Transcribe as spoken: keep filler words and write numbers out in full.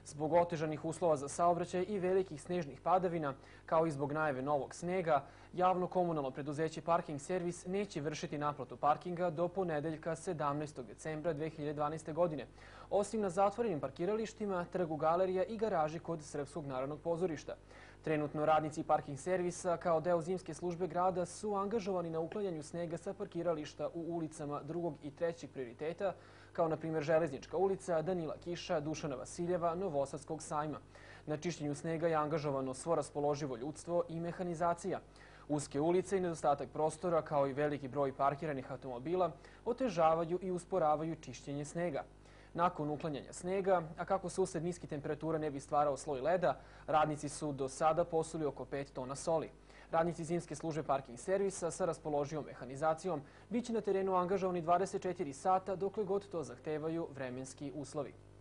Zbog otežanih uslova za saobraćaj i velikih snežnih padavina, kao i zbog najave novog snega, javno komunalno preduzeće Parking servis neće vršiti naplatu parkinga do ponedeljka sedamnaestog decembra dve hiljade dvanaeste. godine, osim na zatvorenim parkiralištima, trgu galerija i garaži kod Srpskog narodnog pozorišta. Trenutno radnici Parking servisa kao deo zimske službe grada su angažovani na uklanjanju snega sa parkirališta u ulicama drugog i trećeg prioriteta, kao na primjer Železnička ulica, Danila Kiša, Dušana Vasiljeva, Novosadskog sajma. Na čišćenju snega je angažovano svo raspoloživo ljudstvo i mehanizacija. Uske ulice i nedostatak prostora, kao i veliki broj parkiranih automobila, otežavaju i usporavaju čišćenje snega. Nakon uklanjanja snega, a kako se usled niskih temperatura ne bi stvarao sloj leda, radnici su do sada posuli oko pet tona soli. Radnici zimske službe Parking servisa sa raspoloživom mehanizacijom biće na terenu angažovani dvadeset četiri sata dokle god to zahtevaju vremenski uslovi.